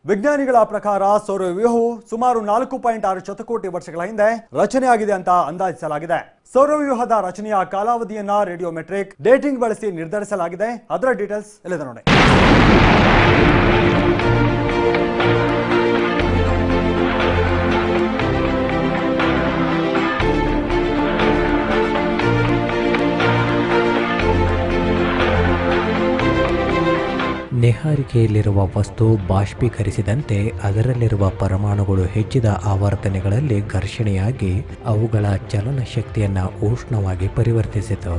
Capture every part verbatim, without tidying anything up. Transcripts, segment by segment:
ವಿಜ್ಞಾನಿಗಳ ಪ್ರಕಾರ ಸೌರವ್ಯೂಹವು ಸುಮಾರು ನಾಲ್ಕು ಪಾಯಿಂಟ್ ಆರು ಶತಕೋಟಿ ವರ್ಷಗಳ ಹಿಂದೆ ರಚನೆಯಾಗಿದೆ ಅಂತ ಅಂದಾಜಿಸಲಾಗಿದೆ. ಸೌರವ್ಯೂಹದ ರಚನೆಯ ಕಾಲಾವಧಿಯನ್ನ ರೇಡಿಯೋಮೆಟ್ರಿಕ್ ಡೇಟಿಂಗ್ ಬಳಸಿ ನಿರ್ಧರಿಸಲಾಗಿದೆ. ಅದರ ಡೀಟೇಲ್ಸ್ ಇಲ್ಲಿದೆ ನೋಡಿ. ನೇಹಾರಿಕೆಯಲ್ಲಿರುವ ವಸ್ತು ಬಾಷ್ಪೀಕರಿಸಿದಂತೆ ಅದರಲ್ಲಿರುವ ಪರಮಾಣುಗಳು ಹೆಚ್ಚಿದ ಆವರ್ತನಗಳಲ್ಲಿ ಘರ್ಷಣೆಯಾಗಿ ಅವುಗಳ ಚಲನ ಶಕ್ತಿಯನ್ನು ಉಷ್ಣವಾಗಿ ಪರಿವರ್ತಿಸಿತು.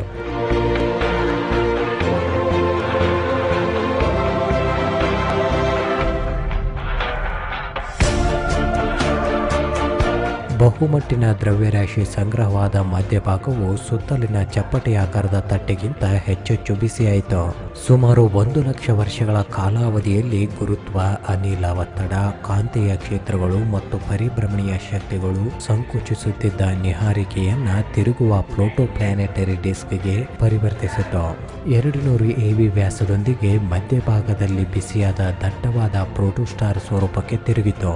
ಬಹುಮಟ್ಟಿನ ದ್ರವ್ಯರಾಶಿ ಸಂಗ್ರಹವಾದ ಮಧ್ಯಭಾಗವು ಸುತ್ತಲಿನ ಚಪ್ಪಟೆಯಾಕಾರದ ತಟ್ಟೆಗಿಂತ ಹೆಚ್ಚೆಚ್ಚು ಬಿಸಿಯಾಯಿತು. ಸುಮಾರು ಒಂದು ಲಕ್ಷ ವರ್ಷಗಳ ಕಾಲಾವಧಿಯಲ್ಲಿ ಗುರುತ್ವ, ಅನಿಲ ಒತ್ತಡ, ಕಾಂತೀಯ ಕ್ಷೇತ್ರಗಳು ಮತ್ತು ಪರಿಭ್ರಮಣೀಯ ಶಕ್ತಿಗಳು ಸಂಕುಚಿಸುತ್ತಿದ್ದ ನೇಹಾರಿಕೆಯನ್ನ ತಿರುಗುವ ಪ್ಲೂಟೋ ಪ್ಲಾನೆಟರಿ ಡಿಸ್ಕ್ಗೆ ಪರಿವರ್ತಿಸಿತು. ಎರಡು ನೂರು ಎವಿ ವ್ಯಾಸದೊಂದಿಗೆ ಮಧ್ಯಭಾಗದಲ್ಲಿ ಬಿಸಿಯಾದ ದಟ್ಟವಾದ ಪ್ರೋಟೋಸ್ಟಾರ್ ಸ್ವರೂಪಕ್ಕೆ ತಿರುಗಿತು.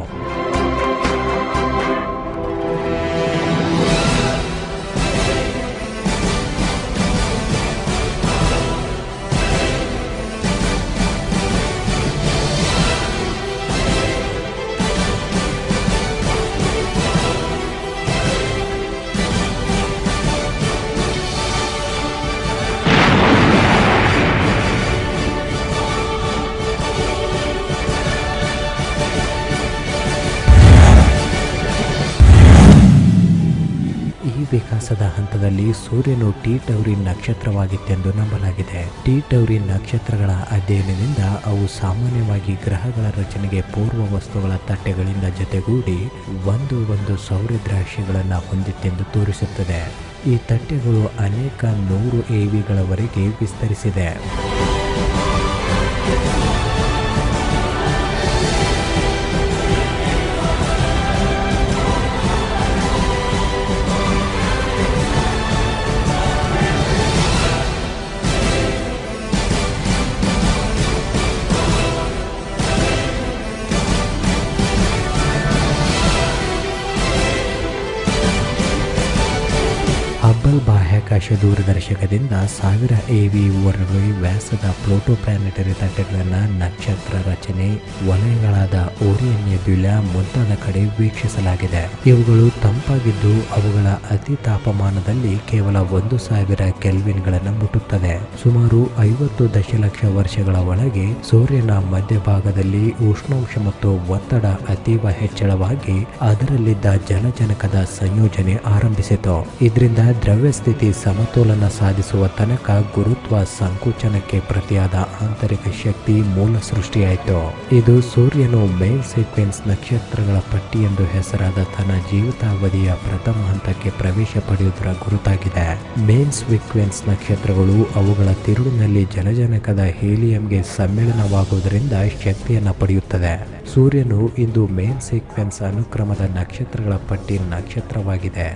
ವಿಕಾಸದ ಹಂತದಲ್ಲಿ ಸೂರ್ಯನು ಟಿ ಟೌರಿನ್ ನಕ್ಷತ್ರವಾಗಿತ್ತೆಂದು ನಂಬಲಾಗಿದೆ. ಟಿ ಟೌರಿನ್ ನಕ್ಷತ್ರಗಳ ಅಧ್ಯಯನದಿಂದ ಅವು ಸಾಮಾನ್ಯವಾಗಿ ಗ್ರಹಗಳ ರಚನೆಗೆ ಪೂರ್ವ ವಸ್ತುಗಳ ತಟ್ಟೆಗಳಿಂದ ಜೊತೆಗೂಡಿ ಒಂದು ಒಂದು ಸೌರದ್ರಾಶಿಗಳನ್ನು ಹೊಂದಿತ್ತೆಂದು ತೋರಿಸುತ್ತದೆ. ಈ ತಟ್ಟೆಗಳು ಅನೇಕ ನೂರು ಎವಿಗಳವರೆಗೆ ವಿಸ್ತರಿಸಿದೆ. ಹಬ್ಬಲ್ ಬಾಹ್ಯಾಕಾಶ ದೂರದರ್ಶಕದಿಂದ ಸಾವಿರ ಎವಿ ವರೆಗೆ ವ್ಯಾಸದ ಪ್ಲೂಟೋ ಪ್ಲಾನೆಟರಿ ತಟ್ಟೆಗಳನ್ನು ನಕ್ಷತ್ರ ರಚನೆ, ವಲಯಗಳಾದ ಓರಿಯನ್ ನೆಬ್ಯುಲಾ ಮುಂತಾದ ಕಡೆ ವೀಕ್ಷಿಸಲಾಗಿದೆ. ಇವುಗಳು ತಂಪಾಗಿದ್ದು ಅವುಗಳ ಅತಿ ತಾಪಮಾನದಲ್ಲಿ ಕೇವಲ ಒಂದು ಸಾವಿರ ಕೆಲ್ವಿನ್ಗಳನ್ನು ಮುಟ್ಟುತ್ತದೆ. ಸುಮಾರು ಐವತ್ತು ದಶಲಕ್ಷ ವರ್ಷಗಳ ಒಳಗೆ ಸೂರ್ಯನ ಮಧ್ಯಭಾಗದಲ್ಲಿ ಉಷ್ಣಾಂಶ ಮತ್ತು ಒತ್ತಡ ಅತೀವ ಹೆಚ್ಚಳವಾಗಿ ಅದರಲ್ಲಿದ್ದ ಜಲಜನಕದ ಸಂಯೋಜನೆ ಆರಂಭಿಸಿತು. ಇದರಿಂದ ದ್ರವ್ಯ ಸ್ಥಿತಿ ಸಮತೋಲನ ಸಾಧಿಸುವ ತನಕ ಗುರುತ್ವ ಸಂಕುಚನಕ್ಕೆ ಪ್ರತಿಯಾದ ಆಂತರಿಕ ಶಕ್ತಿ ಮೂಲ ಸೃಷ್ಟಿಯಾಯಿತು. ಇದು ಸೂರ್ಯನು ಮೇನ್ ಸೀಕ್ವೆನ್ಸ್ ನಕ್ಷತ್ರಗಳ ಪಟ್ಟಿ ಎಂದು ಹೆಸರಾದ ತನ್ನ ಜೀವಿತಾವಧಿಯ ಪ್ರಥಮ ಹಂತಕ್ಕೆ ಪ್ರವೇಶ ಪಡೆಯುವುದರ ಗುರುತಾಗಿದೆ. ಮೇನ್ ಸೀಕ್ವೆನ್ಸ್ ನಕ್ಷತ್ರಗಳು ಅವುಗಳ ತಿರುಳಿನಲ್ಲಿ ಜಲಜನಕದ ಹೀಲಿಯಂಗೆ ಸಮ್ಮಿಳನವಾಗುವುದರಿಂದ ಶಕ್ತಿಯನ್ನು ಪಡೆಯುತ್ತದೆ. ಸೂರ್ಯನು ಇಂದು ಮೇನ್ ಸೀಕ್ವೆನ್ಸ್ ಅನುಕ್ರಮದ ನಕ್ಷತ್ರಗಳ ಪಟ್ಟಿ ನಕ್ಷತ್ರವಾಗಿದೆ.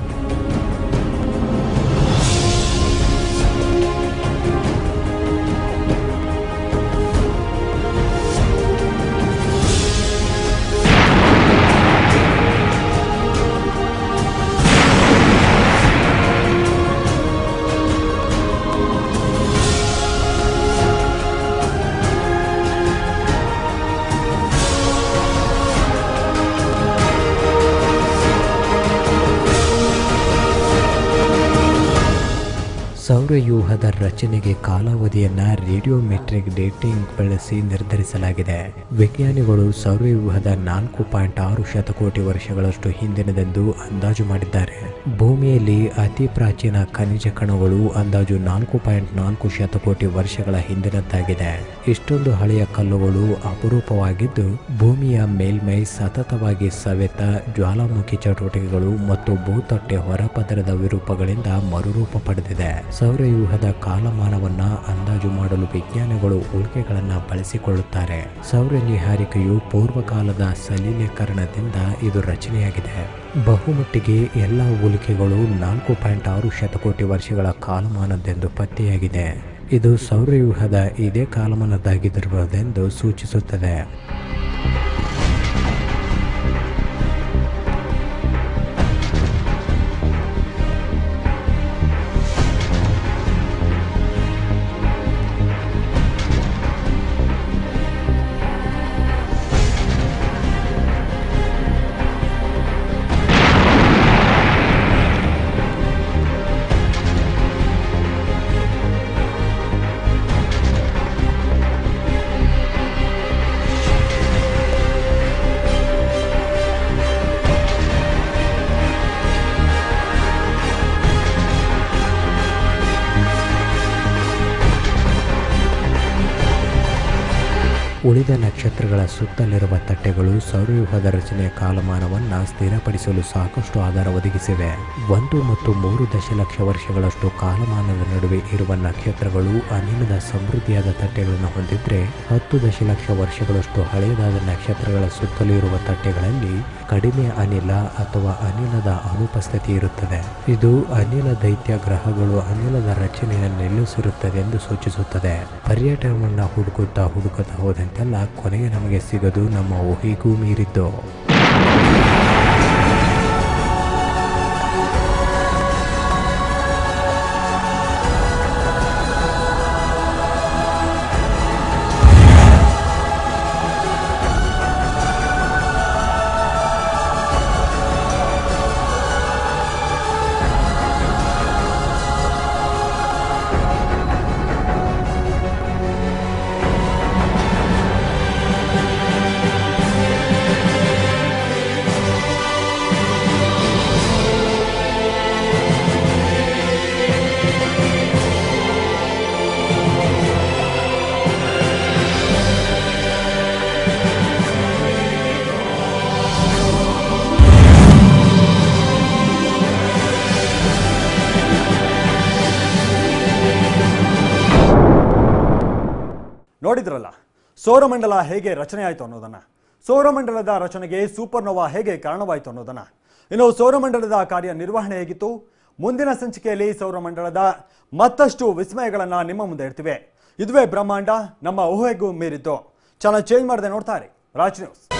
ಸೌರವ್ಯೂಹದ ರಚನೆಗೆ ಕಾಲಾವಧಿಯನ್ನ ರೇಡಿಯೋಮೆಟ್ರಿಕ್ ಡೇಟಿಂಗ್ ಬಳಸಿ ನಿರ್ಧರಿಸಲಾಗಿದೆ. ವಿಜ್ಞಾನಿಗಳು ಸೌರವ್ಯೂಹದ ನಾಲ್ಕು ಪಾಯಿಂಟ್ ಆರು ಶತಕೋಟಿ ವರ್ಷಗಳಷ್ಟು ಹಿಂದಿನದೆಂದು ಅಂದಾಜು ಮಾಡಿದ್ದಾರೆ. ಭೂಮಿಯಲ್ಲಿ ಅತಿ ಪ್ರಾಚೀನ ಖನಿಜ ಕಣಗಳು ಅಂದಾಜು ನಾಲ್ಕು ಪಾಯಿಂಟ್ ನಾಲ್ಕು ಶತಕೋಟಿ ವರ್ಷಗಳ ಹಿಂದಿನದ್ದಾಗಿದೆ. ಇಷ್ಟೊಂದು ಹಳೆಯ ಕಲ್ಲುಗಳು ಅಪರೂಪವಾಗಿದ್ದು ಭೂಮಿಯ ಮೇಲ್ಮೈ ಸತತವಾಗಿ ಸವೆತ, ಜ್ವಾಲಾಮುಖಿ ಚಟುವಟಿಕೆಗಳು ಮತ್ತು ಭೂತಟ್ಟೆ ಹೊರಪದರದ ವಿರೂಪಗಳಿಂದ ಮರುರೂಪ ಪಡೆದಿದೆ. ಸೌರವ್ಯೂಹದ ಕಾಲಮಾನವನ್ನ ಅಂದಾಜು ಮಾಡಲು ವಿಜ್ಞಾನಿಗಳು ಉಲ್ಕೆಗಳನ್ನು ಬಳಸಿಕೊಳ್ಳುತ್ತಾರೆ. ಸೌರ ನೇಹಾರಿಕೆಯು ಪೂರ್ವಕಾಲದ ಸಲಿಲೀಕರಣದಿಂದ ಇದು ರಚನೆಯಾಗಿದೆ. ಬಹುಮಟ್ಟಿಗೆ ಎಲ್ಲ ಉಲ್ಕೆಗಳು ನಾಲ್ಕು ಪಾಯಿಂಟ್ ಆರು ಶತಕೋಟಿ ವರ್ಷಗಳ ಕಾಲಮಾನದ್ದೆಂದು ಪತ್ತೆಯಾಗಿದೆ. ಇದು ಸೌರವ್ಯೂಹದ ಇದೇ ಕಾಲಮಾನದ್ದಾಗಿರಬಹುದೆಂದು ಸೂಚಿಸುತ್ತದೆ. ಉಳಿದ ನಕ್ಷತ್ರಗಳ ಸುತ್ತಲಿರುವ ತಟ್ಟೆಗಳು ಸೌರವ್ಯೂಹದ ರಚನೆಯ ಕಾಲಮಾನವನ್ನು ಸ್ಥಿರಪಡಿಸಲು ಸಾಕಷ್ಟು ಆಧಾರ ಒದಗಿಸಿವೆ. ಒಂದು ಮತ್ತು ಮೂರು ದಶಲಕ್ಷ ವರ್ಷಗಳಷ್ಟು ಕಾಲಮಾನದ ನಡುವೆ ಇರುವ ನಕ್ಷತ್ರಗಳು ಅನಿಲದ ಸಮೃದ್ಧಿಯಾದ ತಟ್ಟೆಗಳನ್ನು ಹೊಂದಿದ್ರೆ, ಹತ್ತು ದಶಲಕ್ಷ ವರ್ಷಗಳಷ್ಟು ಹಳೆಯದಾದ ನಕ್ಷತ್ರಗಳ ಸುತ್ತಲೂ ಇರುವ ತಟ್ಟೆಗಳಲ್ಲಿ ಕಡಿಮೆ ಅನಿಲ ಅಥವಾ ಅನಿಲದ ಅನುಪಸ್ಥಿತಿ ಇರುತ್ತದೆ. ಇದು ಅನಿಲ ದೈತ್ಯ ಗ್ರಹಗಳು ಅನಿಲದ ರಚನೆಯನ್ನು ನಿಲ್ಲಿಸಿರುತ್ತದೆ ಎಂದು ಸೂಚಿಸುತ್ತದೆ. ಪರ್ಯಟನವನ್ನು ಹುಡುಕುತ್ತಾ ಹುಡುಕುತ್ತಾ ಹೋದಂತೆಲ್ಲ ಕೊನೆಗೆ ನಮಗೆ ಸಿಗದು ನಮ್ಮ ಊಹೆಗೂ ಮೀರಿದ್ದು. ನೋಡಿದ್ರಲ್ಲ ಸೌರಮಂಡಲ ಹೇಗೆ ರಚನೆ ಆಯಿತು ಅನ್ನೋದನ್ನ, ಸೌರಮಂಡಲದ ರಚನೆಗೆ ಸೂಪರ್ನೋವಾ ಹೇಗೆ ಕಾರಣವಾಯಿತು ಅನ್ನೋದನ್ನ. ಇನ್ನು ಸೌರಮಂಡಲದ ಕಾರ್ಯನಿರ್ವಹಣೆ ಹೇಗಿತ್ತು, ಮುಂದಿನ ಸಂಚಿಕೆಯಲ್ಲಿ ಸೌರಮಂಡಲದ ಮತ್ತಷ್ಟು ವಿಸ್ಮಯಗಳನ್ನು ನಿಮ್ಮ ಮುಂದೆ ಇಡ್ತೀವಿ. ಇದುವೇ ಬ್ರಹ್ಮಾಂಡ, ನಮ್ಮ ಊಹೆಗೂ ಮೀರಿದ್ದು. ಚಾನಲ್ ಚೇಂಜ್ ಮಾಡದೆ ನೋಡ್ತಾ ಇರಿ ರಾಜ್ ನ್ಯೂಸ್.